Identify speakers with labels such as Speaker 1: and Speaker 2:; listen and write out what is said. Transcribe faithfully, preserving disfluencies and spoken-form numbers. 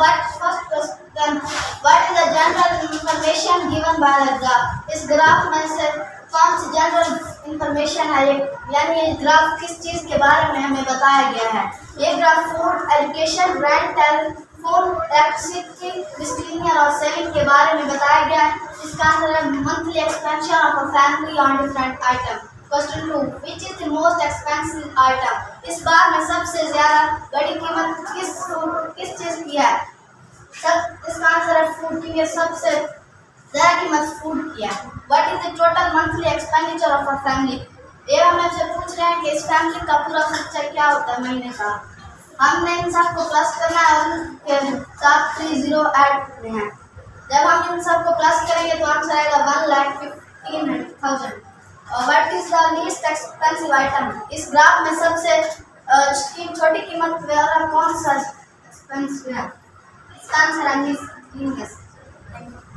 Speaker 1: what first question, what is the general information given by the graph? इस graph में से कौन सी general information है, यानी ये ग्राफ किस चीज़ के बारे में हमें बताया गया है। ये graph food, education, rent, telephone, electricity, distribution और सेविंग के बारे में बताया गया है। इसका आंसर है monthly expansion of a family on different item. Question two, which is the most expensive item? इस बार में सबसे ज्यादा बड़ी कीमत किस किस चीज़ की है? सब इसका आंसर है फूड की। ये सबसे ज्यादा कीमत फूड की है। What is the total monthly expenditure of a family? ये हम आपसे पूछ रहे हैं कि इस फैमिली का पूरा खर्चा क्या होता है महीने का। हमने इन सबको प्लस करना है और उनके साथ थ्री जीरो ऐड करने हैं। जब हम इन सबको प्लस करेंगे तो आंसर आएगा one lakh fifteen thousand. What is the least expensive item? इस ग्राफ में सबसे छोटी कीमत वाला कौन सा एक्सपेंसिव है? इसका आंसर है